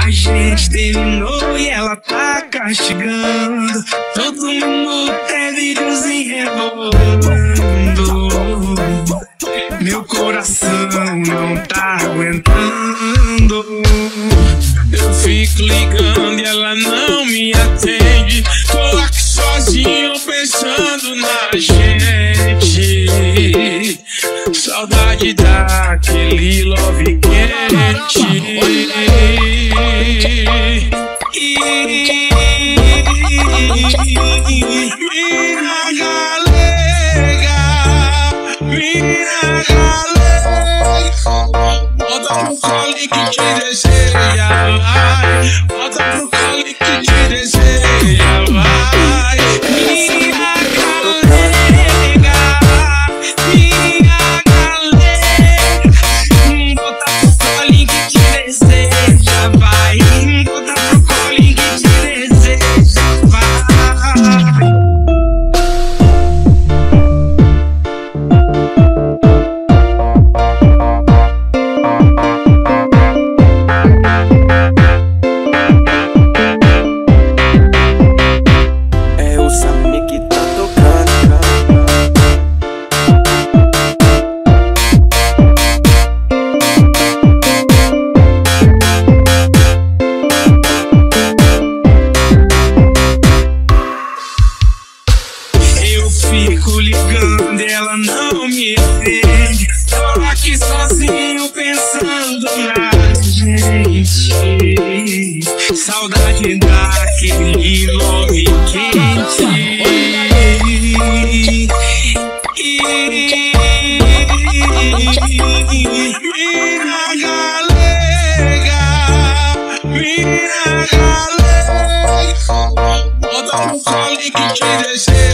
A gente terminou e ela tá castigando. Todo mundo tem videozinho rebolando. Meu coração não tá aguentando. Eu fico ligando e ela não me atende. Tô aqui sozinho pensando na gente. Saudade daquele love quente. Mina galega, mina galega. Volta pro colo que te deseja, vai. Volta pro colo que te deseja, vai. Mina galega, mina galega. Volta pro colo que te deseja, vai. Volta pro colo que te deseja, vai. Fico ligando e ela não me atende. Tô aqui sozinho pensando na gente. Saudade daquele love quente. Mina galega, mina galega. Volta pro colo que te deseja.